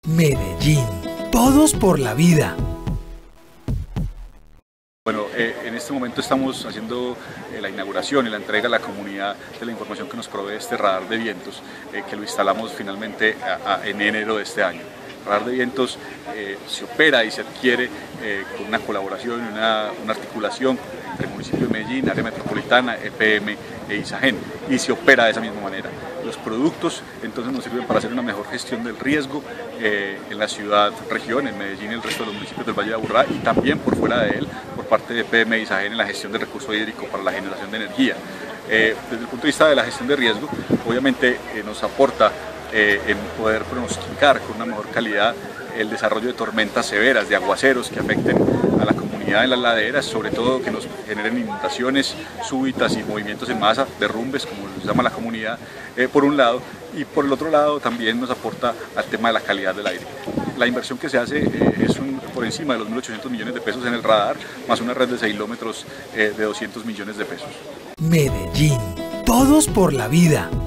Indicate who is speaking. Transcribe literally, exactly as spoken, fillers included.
Speaker 1: Medellín, todos por la vida.
Speaker 2: Bueno, eh, en este momento estamos haciendo eh, la inauguración y la entrega a la comunidad de la información que nos provee este radar de vientos, eh, que lo instalamos finalmente a, a, en enero de este año. El radar de vientos eh, se opera y se adquiere eh, con una colaboración y una, una articulación entre el municipio de Medellín, área metropolitana, E P M e ISAGEN, y se opera de esa misma manera. Los productos entonces nos sirven para hacer una mejor gestión del riesgo eh, en la ciudad, región, en Medellín y el resto de los municipios del Valle de Aburrá, y también por fuera de él, por parte de E P M e ISAGEN en la gestión del recurso hídrico para la generación de energía. Eh, desde el punto de vista de la gestión de riesgo, obviamente eh, nos aporta eh, en poder pronosticar con una mejor calidad el desarrollo de tormentas severas, de aguaceros que afecten a la comunidad en las laderas, sobre todo que nos generen inundaciones súbitas y movimientos en masa, derrumbes, como se llama la comunidad, eh, por un lado, y por el otro lado también nos aporta al tema de la calidad del aire. La inversión que se hace eh, es un, por encima de los mil ochocientos millones de pesos en el radar, más una red de seis kilómetros eh, de doscientos millones de pesos.
Speaker 1: Medellín, todos por la vida.